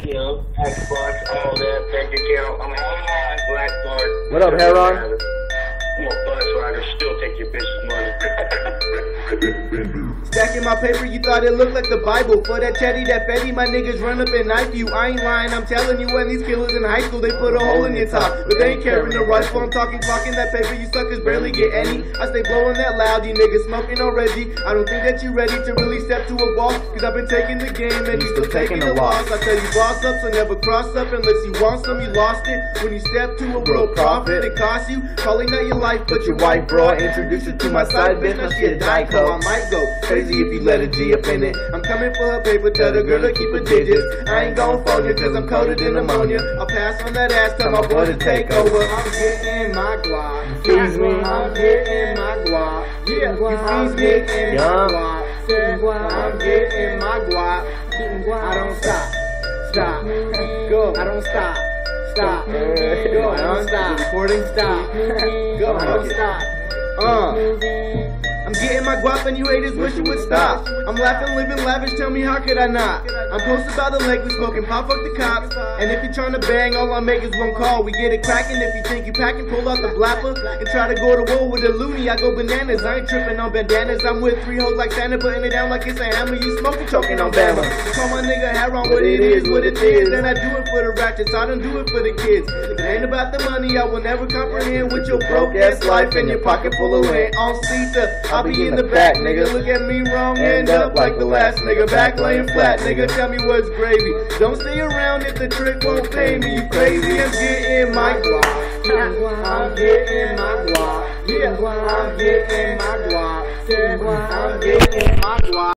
You know, Xbox, all that, bank account. I'm a black card. What up, Heron? I'm a bus rider, still take your bitch's money. Stacking my paper, you thought it looked like the Bible. For that chatty, that fatty, my niggas run up and knife you. I ain't lying, I'm telling you, when these killers in high school, they put a hole in your top. But they ain't carrying the rifle, I'm talking clocking that paper, you suckers barely get any. I stay blowing that loud, you niggas smoking already. I don't think that you ready to really step to a wall, cause I've been taking the game and you still taking the loss. I tell you, boss up, so never cross up unless you want some, you lost it. When you step to a world profit, it costs you. Calling out your life, but your wife, bro. Introduce her to my side bitch, now she a dyke hoe. I might go crazy if you let a G up in it. I'm coming for her paper, tell the girl to keep her digits. I ain't gon' phone you cause I'm coated in ammonia. I'll pass on that ass, tell my boy to take over. I'm getting my guap. Excuse me. I'm getting my guap. Yeah, you feed me my guap. I'm getting my guap. I don't stop. Stop. Go. I don't stop. Stop. Go. I don't stop. Recording. Stop. Go. I don't stop. I'm getting my guap and you haters wish it would stop. I'm laughing, living lavish, tell me how could I not? I'm posted by the lake, we smoking pop, fuck the cops. And if you're trying to bang, all I make is one call. We get it cracking, if you think you packing, pull out the blapper and try to go to war with a loony. I go bananas, I ain't tripping on bandanas. I'm with 3 hoes like Santa, putting it down like it's a hammer. You smoking, choking on Bama. Call my nigga Heron, what it is, what it is. Then I do it for the ratchets, I don't do it for the kids. It ain't about the money, I will never comprehend with your broke ass life and your pocket full of land. On Caesar, I'll be in the back, nigga. Look at me wrong, end up like the last nigga. Back laying flat, nigga. Tell me what's gravy. Don't stay around if the trick won't pay me. You crazy? I'm getting my guap. I'm getting my guap. Yeah, I'm getting my guap. I'm getting my guap.